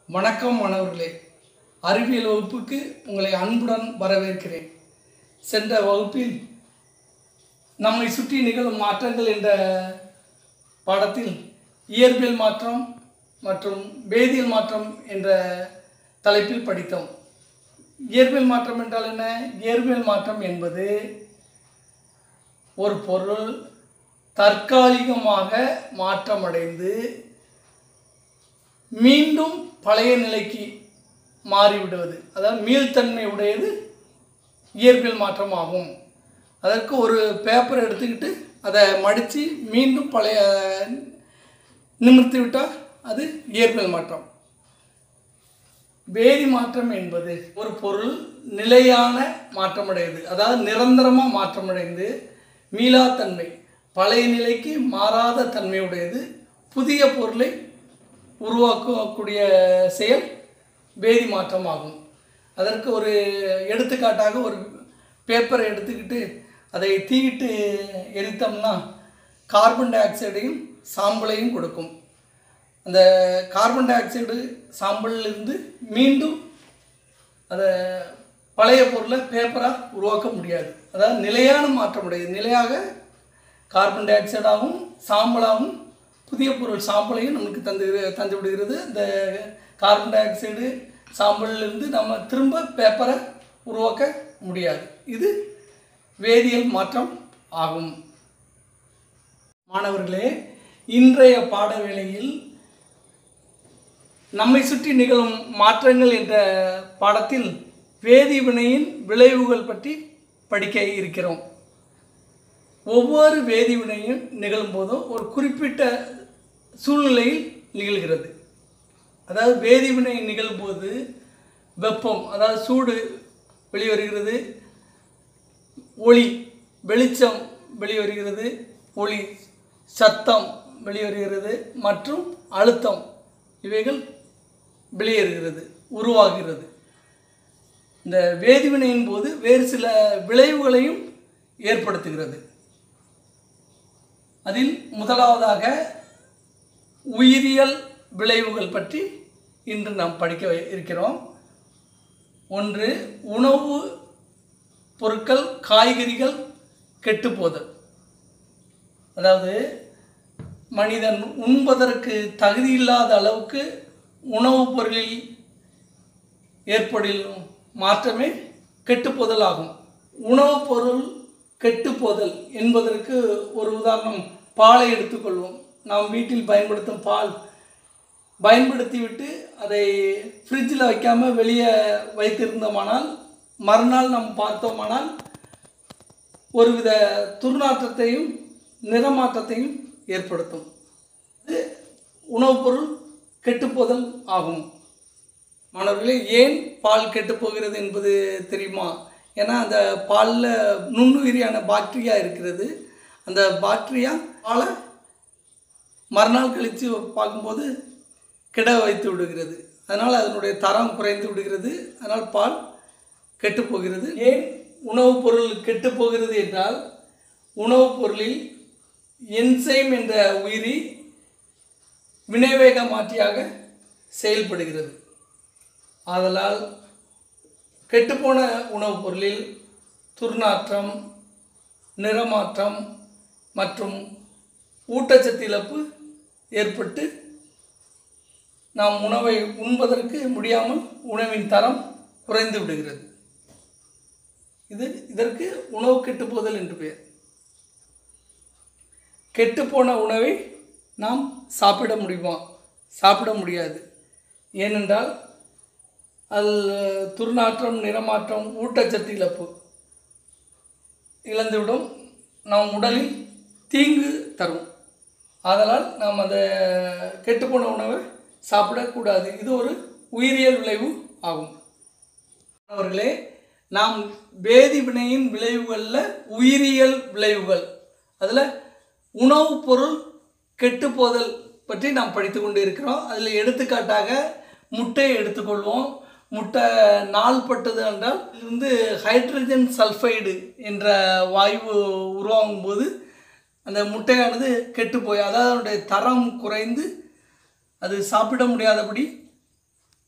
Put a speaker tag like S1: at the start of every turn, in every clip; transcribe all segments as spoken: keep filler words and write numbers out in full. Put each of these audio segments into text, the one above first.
S1: வணக்கம் மாணவர்களே, அறிவியல் வகுப்புக்கு உங்களை அன்புடன் வரவேற்கிறேன். சென்ற வகுப்பில் நம்மை சுற்றி நிகழும் மாற்றங்கள் என்ற பாடத்தில் இயற்பியல் மாற்றம் மற்றும் வேதியியல் மாற்றம் என்ற தலைப்பில் படித்தோம். இயற்பியல் மாற்றம் என்றால் என்ன? இயற்பியல் மாற்றம் என்பது ஒரு பொருள் தற்காலிகமாக மாற்றமடைந்து மீண்டும் பழைய நிலைக்கு மாறிவிடுவது, அதாவது மீள்தன்மை உடையது இயற்பியல் மாற்றம் ஆகும். அதற்கு ஒரு பேப்பரை எடுத்துக்கிட்டு அதை மடித்து மீண்டும் பழைய நிமிர்த்தி விட்டால் அது இயற்பியல் மாற்றம். வேதி மாற்றம் என்பது ஒரு பொருள் நிலையான மாற்றமடைவது, அதாவது நிரந்தரமாக மாற்றமடைந்து மீளாத்தன்மை பழைய நிலைக்கு மாறாத தன்மையுடையது புதிய பொருளை உருவாக்கக்கூடிய செயல் வேதி மாற்றம் ஆகும். அதற்கு ஒரு எடுத்துக்காட்டாக ஒரு பேப்பரை எடுத்துக்கிட்டு அதை தீயிட்டு எரித்தோம்னா கார்பன் டை ஆக்சைடையும் சாம்பலையும் கொடுக்கும். அந்த கார்பன் டை ஆக்சைடு சாம்பலிலிருந்து மீண்டும் அதை பழைய பொருளை பேப்பராக உருவாக்க முடியாது. அதாவது நிலையான மாற்றம் உடையது. நிலையாக கார்பன் டை ஆக்சைடாகவும் சாம்பலாகவும் புதிய பொருள் சாம்பலையும் நமக்கு தந்து தந்து விடுகிறது. இந்த கார்பன் டை ஆக்சைடு சாம்பலிலிருந்து நம்ம திரும்ப பேப்பரை உருவாக்க முடியாது. இது வேதியியல் மாற்றம் ஆகும். மாணவர்களே, இன்றைய பாட வேளையில் நம்மை சுற்றி நிகழும் மாற்றங்கள் என்ற பாடத்தில் வேதிவினையின் விளைவுகள் பற்றி படிக்க இருக்கிறோம். ஒவ்வொரு வேதிவினையும் நிகழும்போதும் ஒரு குறிப்பிட்ட சூழ்நிலையில் நிகழ்கிறது. அதாவது வேதிவினை நிகழும்போது வெப்பம், அதாவது சூடு வெளிவருகிறது, ஒளி வெளிச்சம் வெளிவருகிறது, ஒளி சத்தம் வெளிவருகிறது மற்றும் அழுத்தம் இவைகள் வெளியேறுகிறது, உருவாகிறது. இந்த வேதிவினையின் போது வேறு சில விளைவுகளையும் ஏற்படுத்துகிறது. அதில் முதலாவதாக உயிரியல் விளைவுகள் பற்றி இன்று நாம் படிக்க இருக்கிறோம். ஒன்று, உணவு பொருட்கள் காய்கறிகள் கெட்டுப்போதல். அதாவது மனிதன் உண்பதற்கு தகுதியில்லாத அளவுக்கு உணவுப் பொருளில் ஏற்படும் மாற்றமே கெட்டுப்போதல் ஆகும். உணவுப் பொருள் கெட்டுப்போதல் என்பதற்கு ஒரு உதாரணம் பாலை எடுத்துக்கொள்வோம். நாம் வீட்டில் பயன்படுத்தும் பால் பயன்படுத்திவிட்டு அதை ஃப்ரிட்ஜில் வைக்காமல் வெளியே வைத்திருந்தோமானால் மறுநாள் நாம் பார்த்தோமானால் ஒருவித துர்நாற்றத்தையும் நிறமாற்றத்தையும் ஏற்படுத்தும். இது உணவுப் பொருள் கெட்டுப்போதல் ஆகும். மாணவர்களே, ஏன் பால் கெட்டுப்போகிறது என்பது தெரியுமா? ஏன்னா அந்த பாலில் நுண்ணுயிரியான பாக்டீரியா இருக்கிறது. அந்த பாக்டீரியா பாலை மறுநாள் கழித்து பார்க்கும்போது கெட வைத்து விடுகிறது. அதனால் அதனுடைய தரம் குறைந்து விடுகிறது. அதனால் பால் கெட்டுப்போகிறது. ஏன் உணவுப் பொருள் கெட்டுப்போகிறது என்றால், உணவுப் பொருளில் என்சைம் என்ற உயிரி வினைவேக மாற்றியாக செயல்படுகிறது. ஆதலால் கெட்டுப்போன உணவுப் பொருளில் துர்நாற்றம், நிறமாற்றம் மற்றும் ஊட்டச்சத்து இழப்பு ஏற்பட்டு நாம் உணவை உண்பதற்கு முடியாமல் உணவின் தரம் குறைந்து விடுகிறது. இது இதற்கு உணவு கெட்டுப்போதல் என்று பெயர். கெட்டுப்போன உணவை நாம் சாப்பிட முடியுமா? சாப்பிட முடியாது. ஏனென்றால் அது துர்நாற்றம், நிறமாற்றம், ஊட்டச்சத்து இழப்பு இழந்துவிடும், நம் உடலில் தீங்கு தரும். ஆதலால் நாம் அந்த கெட்டுப்போன உணவை சாப்பிடக்கூடாது. இது ஒரு உயிரியல் விளைவு ஆகும். அவர்களே, நாம் வேதிவினையின் விளைவுகளில் உயிரியல் விளைவுகள், அதில் உணவுப் பொருள் கெட்டுப்போதல் பற்றி நாம் படித்து கொண்டு இருக்கிறோம். அதில் எடுத்துக்காட்டாக முட்டையை எடுத்துக்கொள்வோம். முட்டை நாள்பட்டது என்றால் இருந்து ஹைட்ரஜன் சல்ஃபைடு என்ற வாயு உருவாகும் போது அந்த முட்டையானது கெட்டு போய், அதாவது அதனுடைய தரம் குறைந்து அது சாப்பிட முடியாதபடி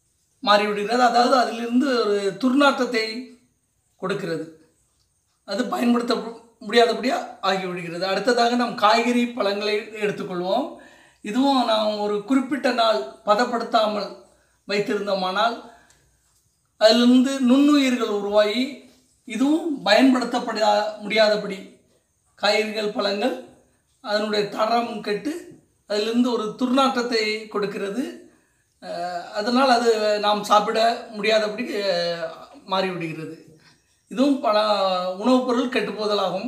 S1: மாறிவிடுகிறது. அதாவது அதிலிருந்து ஒரு துர்நாற்றத்தை கொடுக்கிறது. அது பயன்படுத்த முடியாதபடியாக ஆகிவிடுகிறது. அடுத்ததாக நாம் காய்கறி பழங்களை எடுத்துக்கொள்வோம். இதுவும் நாம் ஒரு குறிப்பிட்ட நாள் பதப்படுத்தாமல் வைத்திருந்தோமானால் அதிலிருந்து நுண்ணுயிர்கள் உருவாகி இதுவும் பயன்படுத்தப்பட முடியாதபடி காய்கறிகள் பழங்கள் அதனுடைய தரம் கெட்டு அதிலிருந்து ஒரு துர்நாற்றத்தை கொடுக்கிறது. அதனால் அது நாம் சாப்பிட முடியாதபடி மாறிவிடுகிறது. இதுவும் பல உணவுப் பொருள் கெட்டுப்போதலாகும்.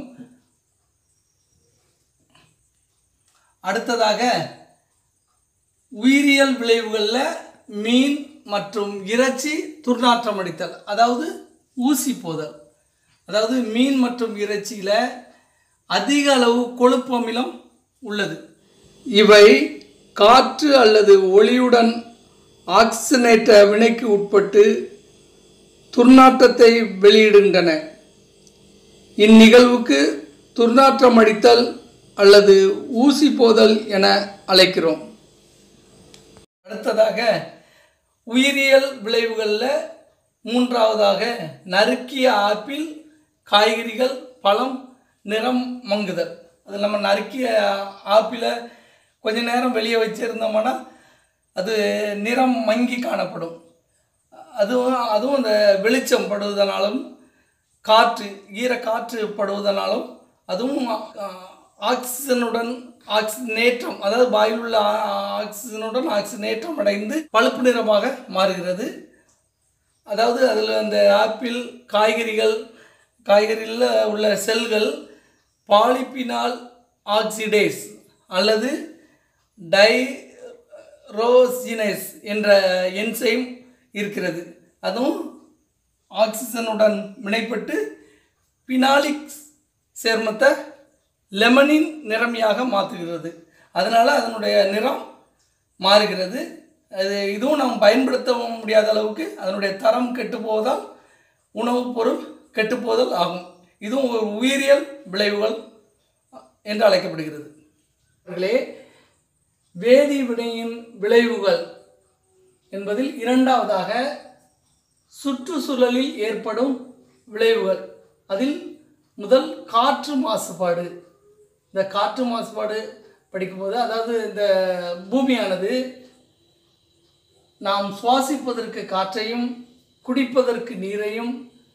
S1: அடுத்ததாக உயிரியல் விளைவுகளில் மீன் மற்றும் இறைச்சி துர்நாற்றம் அடித்தல், அதாவது ஊசி போதல். அதாவது மீன் மற்றும் இறைச்சியில் அதிக அளவு கொழுப்பு அமிலம் உள்ளது. இவை காற்று அல்லது ஒளியுடன் ஆக்சிஜனேற்ற வினைக்கு உட்பட்டு துர்நாற்றத்தை வெளியிடுகின்றன. இந்நிகழ்வுக்கு துர்நாற்றம் அடித்தல் அல்லது ஊசி போதல் என அழைக்கிறோம். அடுத்ததாக உயிரியல் விளைவுகளில் மூன்றாவதாக நறுக்கிய ஆப்பிள், காய்கறிகள், பழம் நிறம் மங்குதல். அது நம்ம நறுக்கிய ஆப்பிளை கொஞ்ச நேரம் வெளியே வச்சுருந்தோம்னா அது நிறம் மங்கி காணப்படும். அதுவும் அதுவும் அந்த வெளிச்சம் படுவதனாலும் காற்று ஈர காற்று படுவதனாலும் அதுவும் ஆக்சிஜனுடன் ஆக்சிஜனேற்றம், அதாவது வாயில் உள்ள ஆக்சிஜனுடன் ஆக்சிஜனேற்றம் அடைந்து பழுப்பு நிறமாக மாறுகிறது. அதாவது அதில் அந்த ஆப்பிள் காய்கறிகள் காய்கறியில் உள்ள செல்கள் பாலிபினால் ஆக்சிடேஸ் அல்லது டைரோசினேஸ் என்ற என்சைம் இருக்கிறது. அதுவும் ஆக்சிஜனுடன் வினைப்பட்டு பினாலிக் சேர்மத்தை லெமனின் நிறமியாக மாற்றுகிறது. அதனால் அதனுடைய நிறம் மாறுகிறது. அது இதுவும் நாம் பயன்படுத்த முடியாத அளவுக்கு அதனுடைய தரம் கெட்டுப்போவதால் உணவுப் பொருள் கெட்டுப்போதல் ஆகும். இதுவும் ஒரு உயிரியல் விளைவுகள் என்று அழைக்கப்படுகிறது. அவர்களே, வேதி வினையின் விளைவுகள் என்பதில் இரண்டாவதாக சுற்றுச்சூழலில் ஏற்படும் விளைவுகள். அதில் முதல் காற்று மாசுபாடு. இந்த காற்று மாசுபாடு படிக்கும்போது, அதாவது இந்த பூமியானது நாம் சுவாசிப்பதற்கு காற்றையும் குடிப்பதற்கு நீரையும்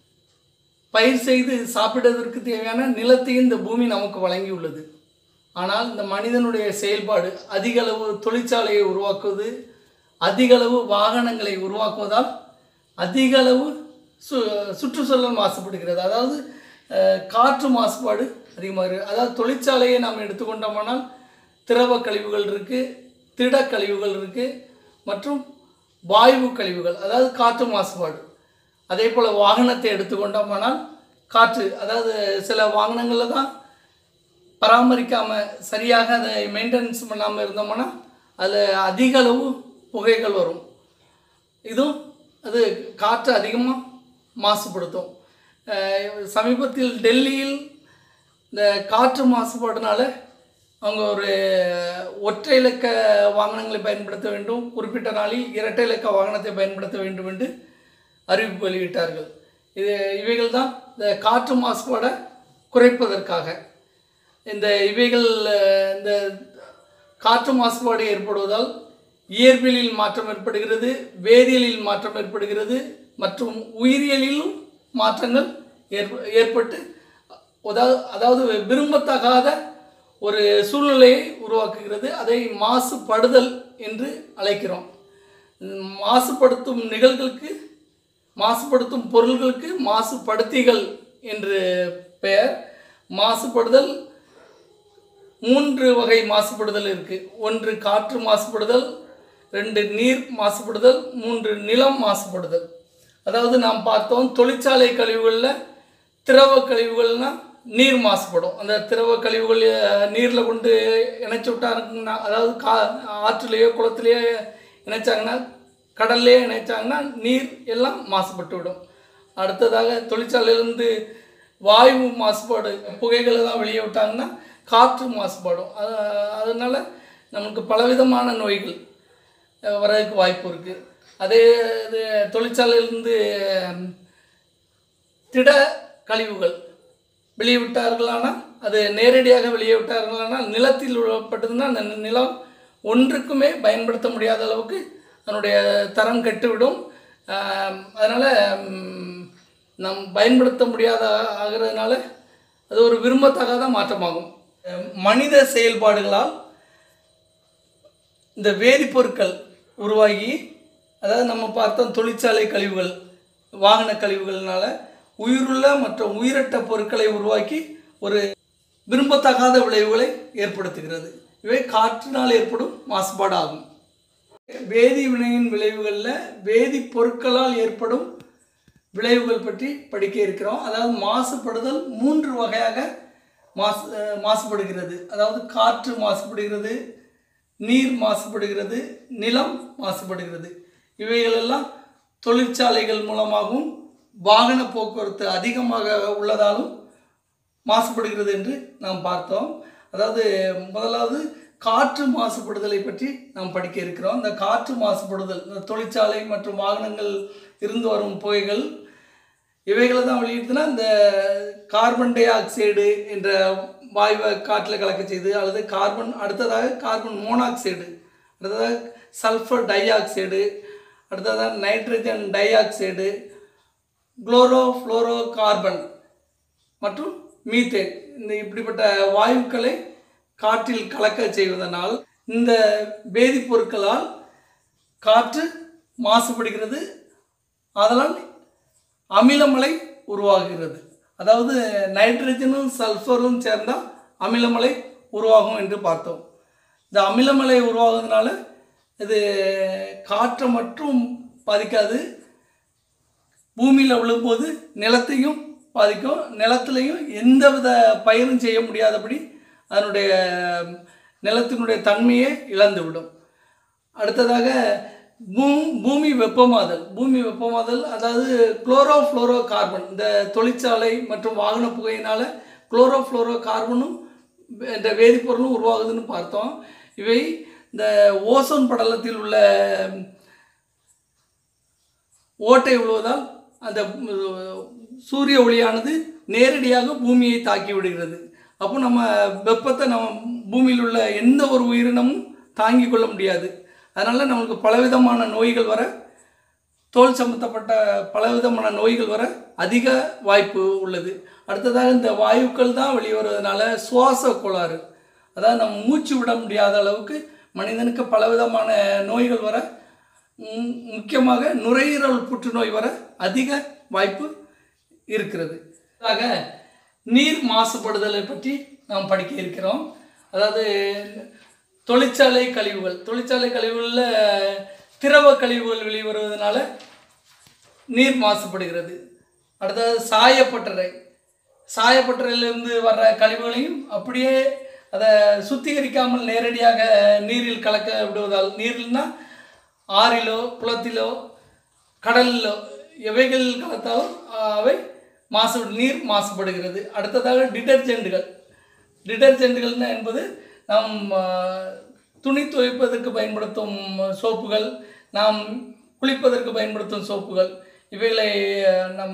S1: பயிர் செய்து சாப்பிடுவதற்கு தேவையான நிலத்தையும் இந்த பூமி நமக்கு வழங்கியுள்ளது. ஆனால் இந்த மனிதனுடைய செயல்பாடு அதிக அளவு தொழிற்சாலையை உருவாக்குவது, அதிக அளவு வாகனங்களை உருவாக்குவதால் அதிக அளவு சு சுற்றுச்சூழல் மாசுபடுகிறது. அதாவது காற்று மாசுபாடு அதிகமாக இருக்குது. அதாவது தொழிற்சாலையை நாம் எடுத்துக்கொண்டோமானால் திரவ கழிவுகள் இருக்குது, திட கழிவுகள் இருக்குது, மற்றும் வாயு கழிவுகள், அதாவது காற்று மாசுபாடு. அதே போல் வாகனத்தை எடுத்துக்கொண்டோமானால் காற்று, அதாவது சில வாகனங்களில் தான் பராமரிக்காமல் சரியாக அதை மெயின்டெனன்ஸ் பண்ணாமல் இருந்தோம்னா அதில் அதிக அளவு புகைகள் வரும். இதுவும் அது காற்று அதிகமாக மாசுபடுத்தும். சமீபத்தில் டெல்லியில் இந்த காற்று மாசுபாடுனால அவங்க ஒரு ஒற்றை இலக்க வாகனங்களை பயன்படுத்த வேண்டும், குறிப்பிட்ட நாளில் இரட்டை இலக்க வாகனத்தை பயன்படுத்த வேண்டும் என்று அறிவிப்பு வெளியிட்டார்கள். இது இவைகள் தான் இந்த காற்று மாசுபாடை குறைப்பதற்காக. இந்த இவைகள் இந்த காற்று மாசுபாடு ஏற்படுவதால் இயற்பியலில் மாற்றம் ஏற்படுகிறது, வேதியியலில் மாற்றம் ஏற்படுகிறது, மற்றும் உயிரியலிலும் மாற்றங்கள் ஏற்ப ஏற்பட்டு அதாவது அதாவது விரும்பத்தகாத ஒரு சூழ்நிலையை உருவாக்குகிறது. அதை மாசுபடுதல் என்று அழைக்கிறோம். மாசுபடுத்தும் நிகழ்வுகளுக்கு, மாசுபடுத்தும் பொருள்களுக்கு மாசுபடுத்திகள் என்று பெயர். மாசுபடுதல் மூன்று வகை மாசுபடுதல் இருக்குது. ஒன்று காற்று மாசுபடுதல், ரெண்டு நீர் மாசுபடுதல், மூன்று நிலம் மாசுபடுதல். அதாவது நாம் பார்த்தோம், தொழிற்சாலை கழிவுகளில் திரவ கழிவுகள்னால் நீர் மாசுபடும். அந்த திரவ கழிவுகள் நீரில் கொண்டு இணைச்சி விட்டாருங்கன்னா, அதாவது கா ஆற்றுலேயோ குளத்துலேயோ இணைச்சாங்கன்னா, கடல்லையே இணைச்சாங்கன்னா நீர் எல்லாம் மாசுபட்டு விடும். அடுத்ததாக தொழிற்சாலையிலேருந்து வாயு மாசுபாடு, புகைகளை தான் வெளியே விட்டாங்கன்னா காற்று மாசுபாடும். அதனால் நமக்கு பலவிதமான நோய்கள் வரதுக்கு வாய்ப்பு இருக்குது. அதே இது தொழிற்சாலையிலிருந்து திட கழிவுகள் வெளியே விட்டார்களானால், அது நேரடியாக வெளியே விட்டார்களானால் நிலத்தில் விடப்பட்டதுன்னா அந்த நிலம் ஒன்றுக்குமே பயன்படுத்த முடியாத அளவுக்கு அதனுடைய தரம் கெட்டுவிடும். அதனால் நம் பயன்படுத்த முடியாத ஆகிறதுனால அது ஒரு விரும்பத்தகாத மாற்றமாகும். மனித செயல்பாடுகளால் இந்த வேதிப்பொருட்கள் உருவாகி, அதாவது நம்ம பார்த்தோம் தொழிற்சாலை கழிவுகள், வாகன கழிவுகள்னால உயிருள்ள மற்றும் உயிரற்ற பொருட்களை உருவாக்கி ஒரு விரும்பத்தகாத விளைவுகளை ஏற்படுத்துகிறது. இவை காற்றினால் ஏற்படும் மாசுபாடு ஆகும். வேதி வினையின் விளைவுகளில் வேதிப்பொருட்களால் ஏற்படும் விளைவுகள் பற்றி படிக்க இருக்கிறோம். அதாவது மாசுபடுதல் மூன்று வகையாக மாசு மாசுபடுகிறது. அதாவது காற்று மாசுபடுகிறது, நீர் மாசுபடுகிறது, நிலம் மாசுபடுகிறது. இவைகளெல்லாம் தொழிற்சாலைகள் மூலமாகவும் வாகன போக்குவரத்து அதிகமாக உள்ளதாலும் மாசுபடுகிறது என்று நாம் பார்த்தோம். அதாவது முதலாவது காற்று மாசுபடுதலை பற்றி நாம் படிக்க இருக்கிறோம். இந்த காற்று மாசுபடுதல், இந்த தொழிற்சாலை மற்றும் வாகனங்கள் இருந்து வரும் புகைகள், இவைகளை தான் வெளியிட்டுனா இந்த கார்பன் டை ஆக்சைடு என்ற வாயுவை காற்றில் கலக்க செய்து, அல்லது கார்பன் அடுத்ததாக கார்பன் மோனாக்சைடு, அடுத்ததாக சல்ஃபர் டை ஆக்சைடு, அடுத்ததாக nitrogen dioxide, chlorofluorocarbon மற்றும் மீத்தேன், இந்த இப்படிப்பட்ட வாயுக்களை காற்றில் கலக்க செய்வதனால் இந்த வேதிப்பொருட்களால் காற்று மாசுபடுகிறது. அதனால் அமிலமலை உருவாகிறது. அதாவது நைட்ரஜனும் சல்ஃபரும் சேர்ந்தால் அமிலமலை உருவாகும் என்று பார்த்தோம். இந்த அமிலமலை உருவாகிறதுனால இது காற்றை மட்டும் பாதிக்காது, பூமியில் விழும்போது நிலத்தையும் பாதிக்கும். நிலத்திலையும் எந்தவித பயிரும் செய்ய முடியாதபடி அதனுடைய நிலத்தினுடைய தன்மையை இழந்துவிடும். அடுத்ததாக பூ பூமி வெப்பமாதல் பூமி வெப்பமாதல் அதாவது குளோரோ ஃப்ளோரோ கார்பன், இந்த தொழிற்சாலை மற்றும் வாகன புகையினால் குளோரோ ஃப்ளோரோ கார்பனும் இந்த வேதிப்பொருளும் உருவாகுதுன்னு பார்த்தோம். இவை இந்த ஓசோன் படலத்தில் உள்ள ஓட்டை விழுவதால் அந்த சூரிய ஒளியானது நேரடியாக பூமியை தாக்கி விடுகிறது. அப்போ நம்ம வெப்பத்தை நம்ம பூமியில் உள்ள எந்த ஒரு உயிரினமும் தாங்கிக் கொள்ள முடியாது. அதனால் நம்மளுக்கு பலவிதமான நோய்கள் வர, தோல் சம்பந்தப்பட்ட பலவிதமான நோய்கள் வர அதிக வாய்ப்பு உள்ளது. அடுத்ததாக இந்த வாயுக்கள் தான் வெளிவருவதனால சுவாச கோளாறு, அதாவது நம்ம மூச்சு விட முடியாத அளவுக்கு மனிதனுக்கு பலவிதமான நோய்கள் வர, முக்கியமாக நுரையீரல் புற்றுநோய் வர அதிக வாய்ப்பு இருக்கிறது. ஆக நீர் மாசுபடுதலை பற்றி நாம் படிக்க இருக்கிறோம். அதாவது தொழிற்சாலை கழிவுகள் தொழிற்சாலை கழிவுகளில் திரவ கழிவுகள் வெளிவருவதனால நீர் மாசுபடுகிறது. அடுத்தது சாயப்பட்டறை சாயப்பட்டறையிலிருந்து வர்ற கழிவுகளையும் அப்படியே அதை சுத்திகரிக்காமல் நேரடியாக நீரில் கலக்க விடுவதால், நீரில்னா ஆறிலோ குளத்திலோ கடலிலோ எவைகளில் கலத்தாலும் அவை மாசு நீர் மாசுபடுகிறது. அடுத்ததாக டிடர்ஜென்ட்டுகள் டிடர்ஜென்ட்டுகள்னா என்பது நாம் துணி துவைப்பதற்கு பயன்படுத்தும் சோப்புகள், நாம் குளிப்பதற்கு பயன்படுத்தும் சோப்புகள், இவைகளை நம்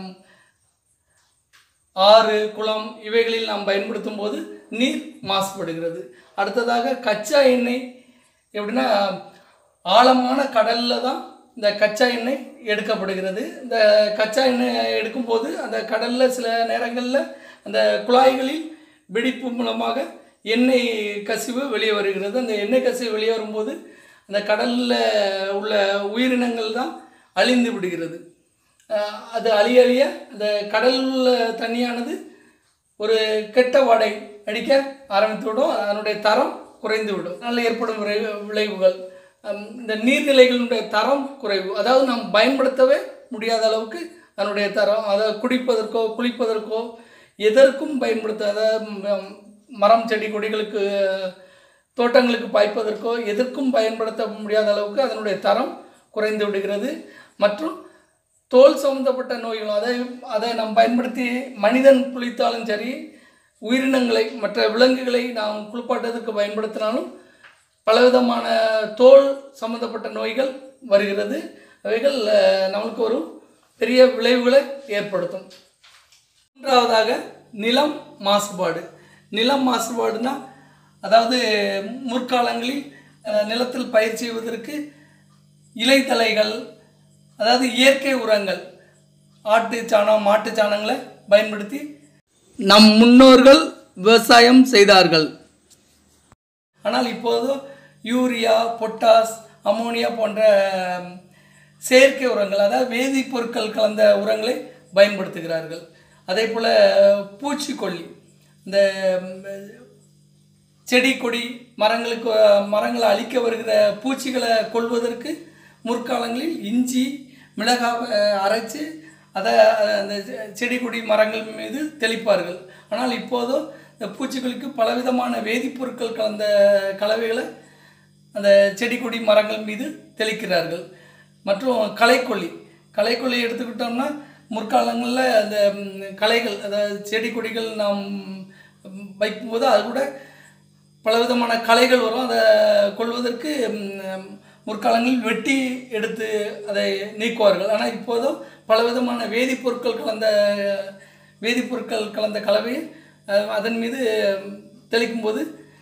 S1: ஆறு குளம் இவைகளில் நாம் பயன்படுத்தும் போது நீர் மாசுபடுகிறது. அடுத்ததாக கச்சா எண்ணெய் எப்படின்னா ஆழமான கடலில் தான் இந்த கச்சா எண்ணெய் எடுக்கப்படுகிறது. இந்த கச்சா எண்ணெய் எடுக்கும்போது அந்த கடலில் சில நேரங்களில் அந்த குழாய்களில் வெடிப்பு மூலமாக எண்ணெய் கசிவு வெளியே வருகிறது. அந்த எண்ணெய் கசிவு வெளியே வரும்போது அந்த கடலில் உள்ள உயிரினங்கள் தான் அழிந்து விடுகிறது. அது அழிய அழிய அந்த கடலில் தண்ணியானது ஒரு கெட்ட வாடை அடிக்க ஆரம்பித்துவிடும், அதனுடைய தரம் குறைந்து விடும். அதனால் ஏற்படும் விளைவுகள் இந்த நீர்நிலைகளுடைய தரம் குறைவு, அதாவது நாம் பயன்படுத்தவே முடியாத அளவுக்கு அதனுடைய தரம், அதை குடிப்பதற்கோ குளிப்பதற்கோ எதற்கும் பயன்படுத்தாத, மரம் செடி கொடிகளுக்கு தோட்டங்களுக்கு பாய்ப்பதற்கோ எதற்கும் பயன்படுத்த முடியாத அளவுக்கு அதனுடைய தரம் குறைந்து விடுகிறது. மற்றும் தோல் சம்பந்தப்பட்ட நோய்கள், அதை அதை நாம் பயன்படுத்தி மனிதன் குளித்தாலும் சரி, உயிரினங்களை மற்ற விலங்குகளை நாம் குளிப்பாட்டதற்கு பயன்படுத்தினாலும் பலவிதமான தோல் சம்பந்தப்பட்ட நோய்கள் வருகிறது. அவைகள் நமக்கு ஒரு பெரிய விளைவுகளை ஏற்படுத்தும். மூன்றாவதாக நிலம் மாசுபாடு. நிலம் மாசுபாடுனா அதாவது முற்காலங்களில் நிலத்தில் பயிர் செய்வதற்கு இலைத்தலைகள், அதாவது இயற்கை உரங்கள், ஆட்டு சாணம் மாட்டு சாணங்களை பயன்படுத்தி நம் முன்னோர்கள் விவசாயம் செய்தார்கள். ஆனால் இப்போது யூரியா, பொட்டாஸ், அமோனியா போன்ற செயற்கை உரங்கள், அதாவது வேதிப்பொருட்கள் கலந்த உரங்களை பயன்படுத்துகிறார்கள். அதே போல் பூச்சிக்கொல்லி, இந்த செடி கொடி மரங்களுக்கு மரங்களை அழிக்க வருகிற பூச்சிகளை கொல்வதற்கு முற்காலங்களில் இஞ்சி மிளகாய் அரைச்சி அதை அந்த செடி கொடி மரங்கள் மீது தெளிப்பார்கள். ஆனால் இப்போதோ இந்த பூச்சிகளுக்கு பலவிதமான வேதிப்பொருட்கள் கலந்த கலவைகளை அந்த செடி கொடி மரங்கள் மீது தெளிக்கிறார்கள். மற்றும் களைக்கொல்லி களைக்கொல்லி எடுத்துக்கிட்டோம்னா முற்காலங்களில் அந்த களைகள், அதாவது செடி கொடிகள் நாம் வைக்கும்போது அது கூட பலவிதமான களைகள் வரும். அதை கொள்வதற்கு முற்காலங்களில் வெட்டி எடுத்து அதை நீக்குவார்கள். ஆனால் இப்போதும் பலவிதமான வேதிப்பொருட்கள் கலந்த வேதிப்பொருட்கள் கலந்த கலவையை அதன் மீது தெளிக்கும்போது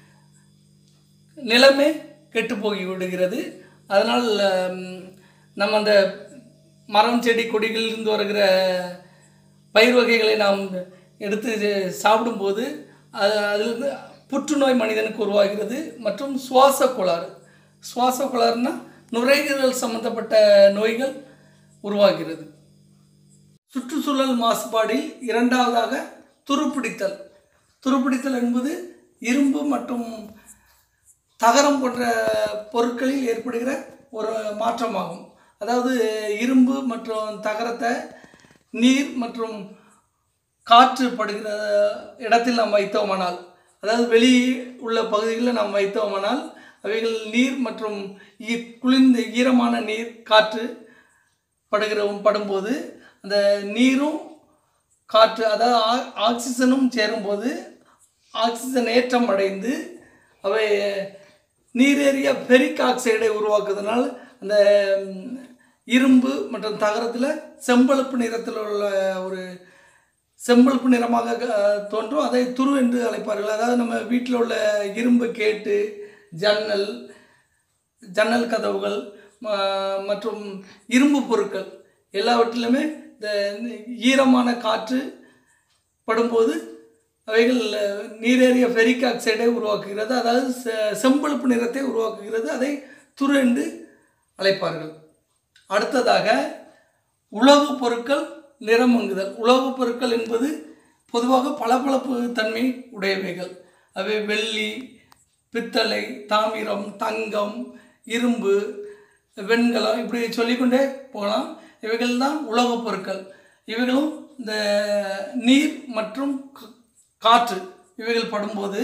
S1: நிலமே கெட்டு போய் விடுகிறது. அதனால் நம்ம அந்த மரம் செடி கொடிகளிலிருந்து வருகிற பயிர் வகைகளை நாம் எடுத்து சாப்பிடும்போது அது அதிலிருந்து புற்றுநோய் மனிதனுக்கு உருவாகிறது. மற்றும் சுவாச கோளாறு சுவாச கோளாறுனா நுரையீரல் சம்பந்தப்பட்ட நோய்கள் உருவாகிறது. சுற்றுச்சூழல் மாசுபாடில் இரண்டாவதாக துருப்பிடித்தல். துருப்பிடித்தல் என்பது இரும்பு மற்றும் தகரம் போன்ற பொருட்களில் ஏற்படுகிற ஒரு மாற்றமாகும். அதாவது இரும்பு மற்றும் தகரத்தை நீர் மற்றும் காற்று படுகிற இடத்தில் நாம் வைத்தோமானால், அதாவது வெளி உள்ள பகுதிகளில் நாம் வைத்தோமானால் அவைகள் நீர் மற்றும் குளிர்ந்த ஈரமான நீர் காற்று படுகிற படும்போது அந்த நீரும் காற்று, அதாவது ஆக்சிஜனும் சேரும்போது ஆக்சிஜன் ஏற்றம் அடைந்து அவை நீரேறிய ஃபெரிக் ஆக்சைடை உருவாக்குவதனால் அந்த இரும்பு மற்றும் தகரத்தில் செம்பழுப்பு நிறத்தில் உள்ள ஒரு செம்பழுப்பு நிறமாக தோன்றும். அதை துரு என்று அழைப்பார்கள். அதாவது நம்ம வீட்டில் உள்ள இரும்பு கேட்டு, ஜன்னல் ஜன்னல் கதவுகள் மற்றும் இரும்பு பொருட்கள் எல்லாவற்றிலுமே இந்த ஈரமான காற்று படும்போது அவைகள் நீரேறிய ஃபெரிக் ஆக்சைடை உருவாக்குகிறது. அதாவது செம்பழுப்பு நிறத்தை உருவாக்குகிறது. அதை துரு என்று அழைப்பார்கள். அடுத்ததாக உலோகப் பொருட்கள் நிறமங்குதல். உலோகப் பொருட்கள் என்பது பொதுவாக பளபளப்பு தன்மை உடையவைகள். அவை வெள்ளி, பித்தளை, தாமிரம், தங்கம், இரும்பு, வெண்கலம், இப்படி சொல்லிக்கொண்டே போகலாம். இவைகள் தான் உலோகப் பொருட்கள். இவைகளும் இந்த நீர் மற்றும் காற்று இவைகள் படும்போது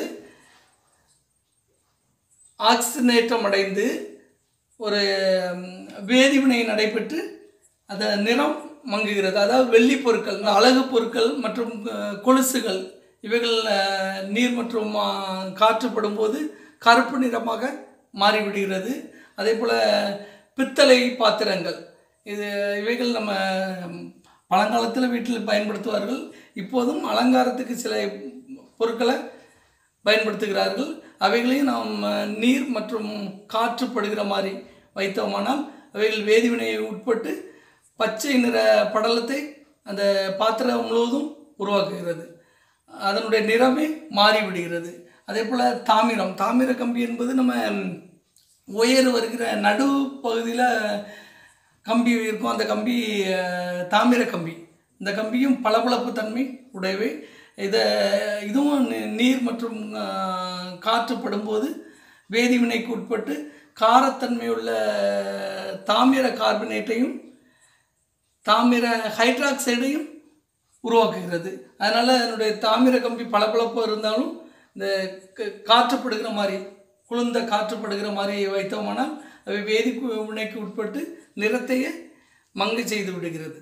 S1: ஆக்சிஜனேற்றம் அடைந்து ஒரு வேதிவினை நடைபெற்று அந்த நிறம் மங்குகிறது. அதாவது வெள்ளி பொருட்கள், அழகு பொருட்கள் மற்றும் கொலுசுகள் இவைகள் நீர் மற்றும் காற்று படும்போது கருப்பு நிறமாக மாறிவிடுகிறது. அதே போல் பித்தளை பாத்திரங்கள், இது இவைகள் நம்ம பழங்காலத்தில் வீட்டில் பயன்படுத்துவார்கள். இப்போதும் அலங்காரத்துக்கு சில பொருட்களை பயன்படுத்துகிறார்கள். அவைகளையும் நாம் நீர் மற்றும் காற்று படுகிற மாதிரி வைத்தோமானால் அவைகள் வேதிவினையை உட்பட்டு பச்சை நிற படலத்தை அந்த பாத்திரம் முழுவதும் உருவாக்குகிறது. அதனுடைய நிறமே மாறிவிடுகிறது. அதே போல் தாமிரம் தாமிர கம்பி என்பது நம்ம உயர் வருகிற நடு பகுதியில் கம்பி இருக்கும். அந்த கம்பி தாமிர கம்பி. இந்த கம்பியும் பளபளப்பு தன்மை உடையவை. இதை இதுவும் நீர் மற்றும் காற்று படும்போது வேதிவினைக்கு உட்பட்டு காரத்தன்மையுள்ள தாமிர கார்பனேட்டையும் தாமிர ஹைட்ராக்சைடையும் உருவாக்குகிறது. அதனால் அதனுடைய தாமிர கம்பி பளபளப்பு இருந்தாலும் இந்த காற்றுப்படுகிற மாதிரி குளிர்ந்த காற்றுப்படுகிற மாதிரி வைத்தோமானால் அவை வேதி வினைக்கு உட்பட்டு நிறத்தையே மங்கை செய்து விடுகிறது.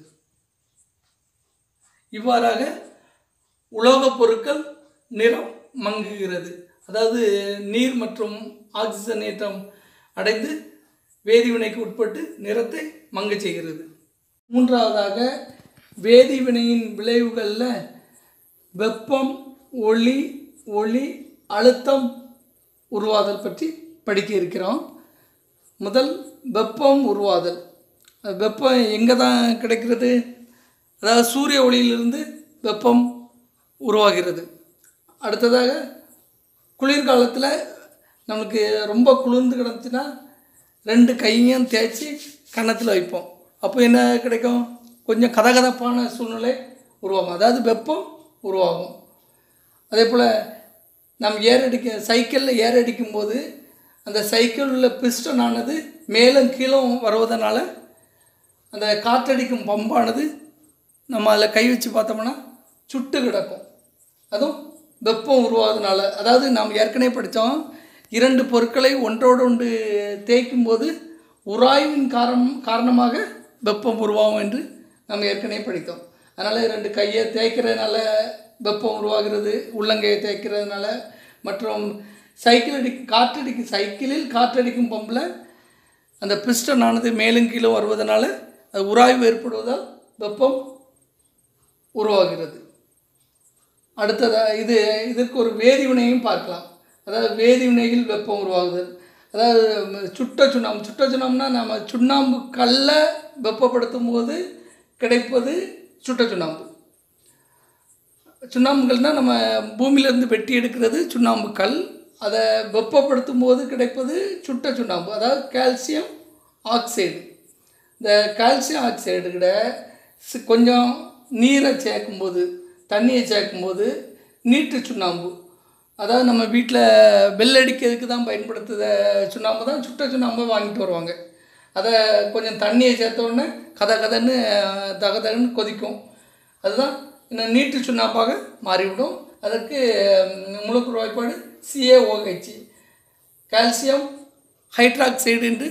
S1: இவ்வாறாக உலோகப் பொருட்கள் நிறம் மங்குகிறது. அதாவது நீர் மற்றும் ஆக்சிஜனேற்றம் அடைந்து வேதிவினைக்கு உட்பட்டு நிறத்தை மங்கச் செய்கிறது. மூன்றாவதாக வேதிவினையின் விளைவுகளில் வெப்பம், ஒளி, ஒளி அழுத்தம் உருவாதல் பற்றி படிக்க இருக்கிறோம். முதல் வெப்பம் உருவாதல். வெப்பம் எங்கே தான் கிடைக்கிறது? அதாவது சூரிய ஒளியிலிருந்து வெப்பம் உருவாகிறது. அடுத்ததாக குளிர்காலத்தில் நமக்கு ரொம்ப குளிர்ந்து கிடந்துச்சுன்னா ரெண்டு கையும் தேய்ச்சி கன்னத்தில் வைப்போம். அப்போ என்ன கிடைக்கும்? கொஞ்சம் கதகதப்பான சூழ்நிலை உருவாகும், அதாவது வெப்பம் உருவாகும். அதே போல் நம்ம ஏர் அடிக்க சைக்கிளில் ஏர் அடிக்கும்போது அந்த சைக்கிள் உள்ள பிஸ்டன் ஆனது மேலும் கீழும் வருவதனால அந்த காற்றடிக்கும் பம்பானது நம்ம அதில் கை வச்சு பார்த்தோம்னா சுட்டு கிடக்கும். அதுவும் வெப்பம் உருவாவதுனால. அதாவது நாம் ஏற்கனவே படித்தோம், இரண்டு பொருட்களை ஒன்றோடு ஒன்று தேய்க்கும் போது உராய்வின் காரணம் காரணமாக வெப்பம் உருவாகும் என்று நம்ம ஏற்கனவே படித்தோம். அதனால் ரெண்டு கையை தேய்க்கிறதுனால வெப்பம் உருவாகிறது, உள்ளங்கையை தேய்க்கிறதுனால. மற்றும் சைக்கிள் அடி காற்றடிக்கும் சைக்கிளில் காற்றடிக்கும் பம்பில் அந்த பிஸ்டன் ஆனது மேலும் கீழும் வருவதனால அது உராய்வு ஏற்படுவதால் வெப்பம் உருவாகிறது. அடுத்ததாக இது இதற்கு ஒரு வேதிவினையும் பார்க்கலாம். அதாவது வேதிவினையில் வெப்பம் உருவாகுதல். அதாவது சுட்ட சுண்ணாம்பு சுட்ட சுண்ணாம்புனா நம்ம சுண்ணாம்பு கல்லை வெப்பப்படுத்தும் போது கிடைப்பது சுட்ட சுண்ணாம்பு. சுண்ணாம்புகள்னால் நம்ம பூமியிலேருந்து வெட்டி எடுக்கிறது சுண்ணாம்பு கல். அதை வெப்பப்படுத்தும் போது கிடைப்பது சுட்ட சுண்ணாம்பு, அதாவது கால்சியம் ஆக்சைடு. இந்த கால்சியம் ஆக்சைடு கிட்ட கொஞ்சம் நீரை சேர்க்கும்போது, தண்ணியை சேர்க்கும்போது நீட்டு சுண்ணாம்பு, அதாவது நம்ம வீட்டில் பெல் அடிக்கிறதுக்கு தான் பயன்படுத்துகிற சுண்ணாம்பு தான் சுட்ட சுண்ணாம்பை வாங்கிட்டு வருவாங்க. அதை கொஞ்சம் தண்ணியை சேர்த்த உடனே கதை கதைன்னு தகதன்னு கொதிக்கும். அதுதான் இன்னும் நீட்டு சுண்ணாம்பாக மாறிவிடும். அதற்கு முழுக்கு வாய்ப்பாடு சிஏஓஹெச், கால்சியம் ஹைட்ராக்சைடு என்று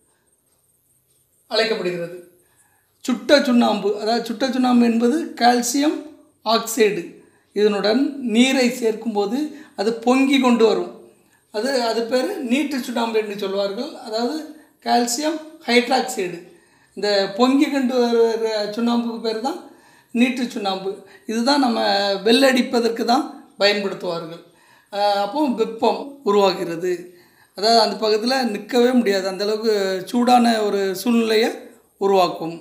S1: அழைக்கப்படுகிறது. சுட்ட சுண்ணாம்பு, அதாவது சுட்ட சுண்ணாம்பு என்பது கால்சியம் ஆக்சைடு. இதனுடன் நீரை சேர்க்கும்போது அது பொங்கி கொண்டு வரும். அது அது பேர் நீட்டு சுண்ணாம்பு என்று சொல்வார்கள். அதாவது கால்சியம் ஹைட்ராக்சைடு. இந்த பொங்கி கொண்டு வர சுண்ணாம்புக்கு பேர் தான் நீட்டு சுண்ணாம்பு. இதுதான் நம்ம வெள்ளடிப்பதற்கு தான் பயன்படுத்துவார்கள். அப்போ வெப்பம் உருவாகிறது. அதாவது அந்த பக்கத்தில் நிற்கவே முடியாது, அந்தளவுக்கு சூடான ஒரு சூழ்நிலையை உருவாக்கும்.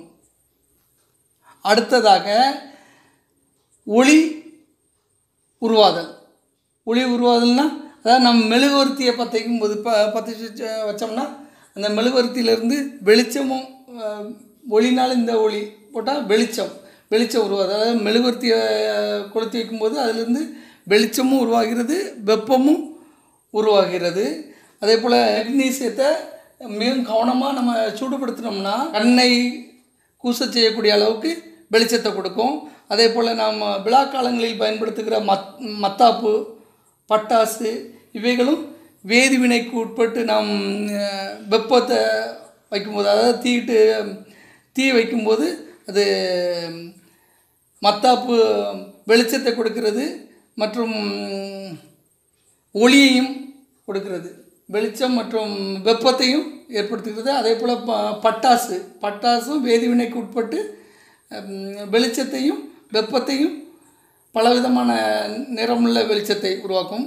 S1: அடுத்ததாக ஒளி உருவாதல். ஒளி உருவாதல்னால் அதாவது நம்ம மெழுகுவர்த்தியை பற்றிக்கும் போது இப்போ பற்றி வச்சோம்னா அந்த மெழுகுவர்த்தியிலேருந்து வெளிச்சமும், ஒளினால் இந்த ஒளி போட்டால் வெளிச்சம் வெளிச்சம் உருவாது. அதாவது மெழுகுவர்த்தியை கொளுத்தி வைக்கும்போது அதிலிருந்து வெளிச்சமும் உருவாகிறது, வெப்பமும் உருவாகிறது. அதே போல் மெக்னீசியத்தை மிகவும் கவனமாக நம்ம சூடுபடுத்தினோம்னா கண்ணை கூச செய்யக்கூடிய அளவுக்கு வெளிச்சத்தை கொடுக்கும். அதே போல் நாம் விழா காலங்களில் பயன்படுத்துகிற மத் மத்தாப்பு, பட்டாசு இவைகளும் வேதிவினைக்கு உட்பட்டு நாம் வெப்பத்தை வைக்கும்போது, அதாவது தீட்டு தீ வைக்கும்போது அது மத்தாப்பு வெளிச்சத்தை கொடுக்கிறது மற்றும் ஒளியையும் கொடுக்கிறது, வெளிச்சம் மற்றும் வெப்பத்தையும் ஏற்படுத்துகிறது. அதே போல் ப பட்டாசு பட்டாசும் வேதிவினைக்கு உட்பட்டு வெளிச்சத்தையும் வெப்பத்தையும் பலவிதமான நிறமுள்ள வெளிச்சத்தை உருவாக்கும்,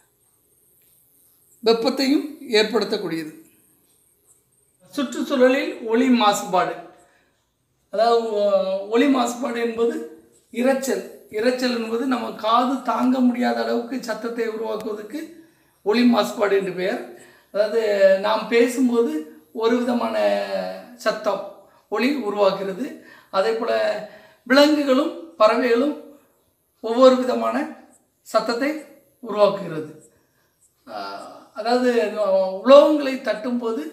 S1: வெப்பத்தையும் ஏற்படுத்தக்கூடியது. சுற்றுச்சூழலில் ஒளி மாசுபாடு. அதாவது ஒளி மாசுபாடு என்பது இரைச்சல். இரைச்சல் என்பது நம்ம காது தாங்க முடியாத அளவுக்கு சத்தத்தை உருவாக்குவதற்கு ஒளி மாசுபாடு என்று பெயர். அதாவது நாம் பேசும்போது ஒரு விதமான சத்தம் ஒளி உருவாக்குகிறது. அதே போல் விலங்குகளும் பறவைகளும் ஒவ்வொரு விதமான சத்தத்தை உருவாக்குகிறது. அதாவது உலோகங்களை தட்டும்போது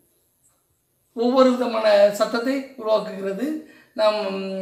S1: ஒவ்வொரு விதமான சத்தத்தை உருவாக்குகிறது. நாம்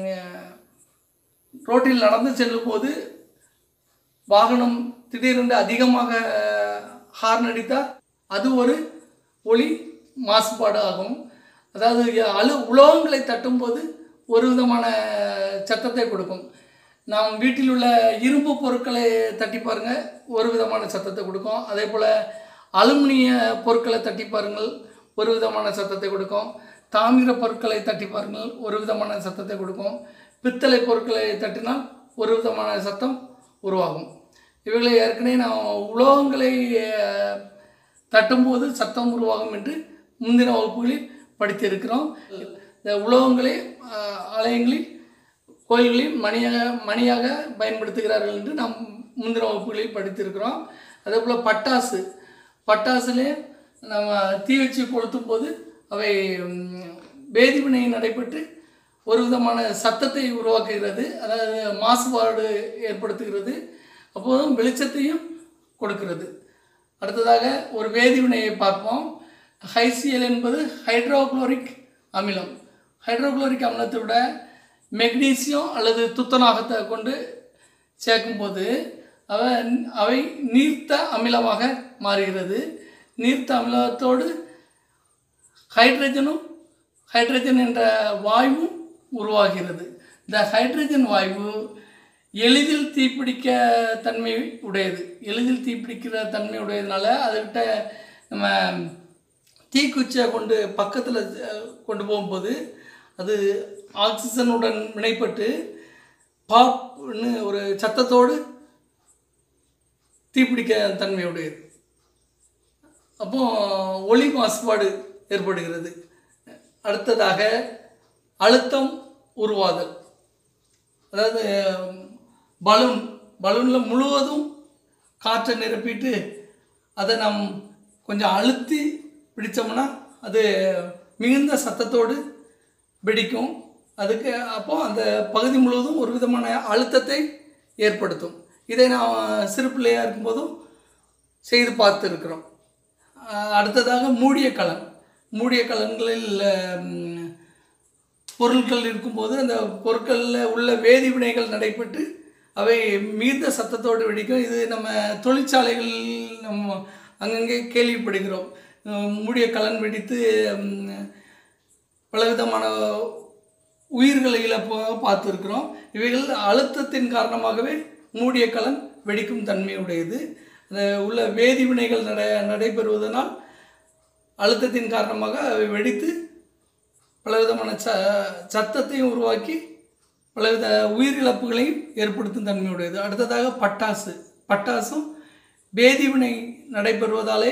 S1: ரோட்டில் நடந்து செல்லும்போது வாகனம் திடீரென்று அதிகமாக ஹார்ன் அடித்தால் அது ஒரு ஒளி மாசுபாடு ஆகும். அதாவது அழு உலோகங்களை தட்டும்போது ஒரு விதமான சத்தத்தை கொடுக்கும். நாம் வீட்டில் உள்ள இரும்பு பொருட்களை தட்டி பாருங்கள், ஒரு விதமான சத்தத்தை கொடுக்கும். அதே போல் அலுமினிய பொருட்களை தட்டி பாருங்கள், ஒரு விதமான சத்தத்தை கொடுக்கும். தாமிர பொருட்களை தட்டி பாருங்கள், ஒரு விதமான சத்தத்தை கொடுக்கும். பித்தளை பொருட்களை தட்டினால் ஒரு விதமான சத்தம் உருவாகும். இவைகளை ஏற்கனவே நான் உலோகங்களை தட்டும்போது சத்தம் உருவாகும் என்று முந்தின வகுப்புகளில் படித்திருக்கிறோம். இந்த உலோகங்களை ஆலயங்களில் கோயில்களில் மணியாக மணியாக பயன்படுத்துகிறார்கள் என்று நாம் முந்தின வகுப்புகளில் படித்திருக்கிறோம். அதே போல் பட்டாசு பட்டாசுலே நம்ம தீ வச்சு கொளுத்தும் போது அவை வேதிவினை நடைபெற்று ஒரு விதமான சத்தத்தை உருவாக்குகிறது. அதாவது மாசுபாடு ஏற்படுத்துகிறது. அப்போதும் வெளிச்சத்தையும் கொடுக்கிறது. அடுத்ததாக ஒரு வேதிவினையை பார்ப்போம். ஹைசிஎல் என்பது ஹைட்ரோகுளோரிக் அமிலம். ஹைட்ரோகுளோரிக் அமிலத்தை விட மெக்னீசியம் அல்லது துத்தநாகத்தை கொண்டு சேர்க்கும்போது அவை அவை நீர்த்த அமிலமாக மாறுகிறது. நீர்த்த அமிலத்தோடு ஹைட்ரஜனும் ஹைட்ரஜன் என்ற வாயுவும் உருவாகிறது. இந்த ஹைட்ரஜன் வாயு எளிதில் தீப்பிடிக்க தன்மை உடையது. எளிதில் தீப்பிடிக்கிற தன்மை உடையதுனால அதுக்கிட்ட நம்ம தீக்குச்சியை கொண்டு பக்கத்தில் கொண்டு போகும்போது அது ஆக்சிஜனுடன் வினைப்பட்டு பாப்னு ஒரு சத்தத்தோடு தீப்பிடிக்க தன்மை உடையது. அப்போ ஒளி மாசுபாடு ஏற்படுகிறது. அடுத்ததாக அழுத்தம் உருவாதல். அதாவது பலூன் பலூனில் முழுவதும் காற்றை நிரப்பிட்டு அதை நாம் கொஞ்சம் அழுத்தி பிடித்தோம்னா அது மிகுந்த சத்தத்தோடு வெடிக்கும். அதுக்கு அப்போ அந்த பகுதி முழுவதும் ஒரு விதமான அழுத்தத்தை ஏற்படுத்தும். இதை நான் சிறு பிள்ளையாக இருக்கும்போதும் செய்து பார்த்துருக்குறோம். அடுத்ததாக மூடிய கலன். மூடிய கலன்களில் பொருட்கள் இருக்கும்போது அந்த பொருட்களில் உள்ள வேதிவினைகள் நடைபெற்று அவை மிகுந்த சத்தத்தோடு வெடிக்கும். இது நம்ம தொழிற்சாலைகள் நம்ம அங்கங்கே கேள்விப்படுகிறோம். மூடிய கலன் வெடித்து பலவிதமான உயிர்களை இழப்பாக பார்த்துருக்கிறோம். இவைகள் அழுத்தத்தின் காரணமாகவே மூடிய கலன் வெடிக்கும் தன்மையுடையது. அந்த உள்ள வேதிவினைகள் நட நடைபெறுவதனால் அழுத்தத்தின் காரணமாக அவை வெடித்து பலவிதமான ச சத்தத்தையும் உருவாக்கி பலவித உயிரிழப்புகளையும் ஏற்படுத்தும் தன்மையுடையது. அடுத்ததாக பட்டாசு. பட்டாசும் வேதிவினை நடைபெறுவதாலே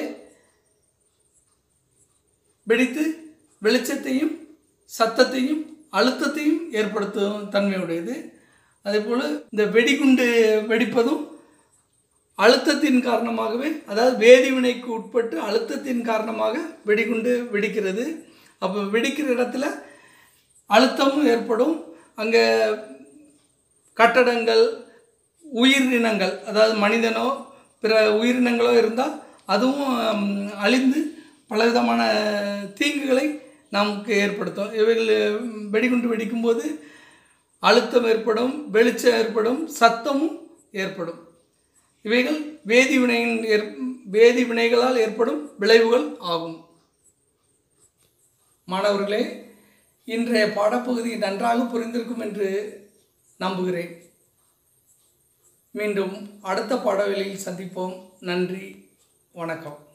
S1: வெடித்து வெளிச்சத்தையும் சத்தத்தையும் அழுத்தத்தையும் ஏற்படுத்தும் தன்மையுடையது. அதேபோல் இந்த வெடிகுண்டு வெடிப்பதும் அழுத்தத்தின் காரணமாகவே, அதாவது வேதிவினைக்கு உட்பட்டு அழுத்தத்தின் காரணமாக வெடிகுண்டு வெடிக்கிறது. அப்போ வெடிக்கிற இடத்துல அழுத்தமும் ஏற்படும். அங்கே கட்டடங்கள், உயிரினங்கள், அதாவது மனிதனோ பிற உயிரினங்களோ இருந்தால் அதுவும் அழிந்து பலவிதமான தீங்குகளை நமக்கு ஏற்படுத்தும். இவைகள் வெடிகுண்டு வெடிக்கும்போது அழுத்தம் ஏற்படும், வெளிச்சம் ஏற்படும், சத்தமும் ஏற்படும். இவைகள் வேதிவினையின் ஏற் வேதிவினைகளால் ஏற்படும் விளைவுகள் ஆகும். மாணவர்களே, இன்றைய பாடப்பகுதி நன்றாக புரிந்திருக்கும் என்று நம்புகிறேன். மீண்டும் அடுத்த பாடவேளையில் சந்திப்போம். நன்றி, வணக்கம்.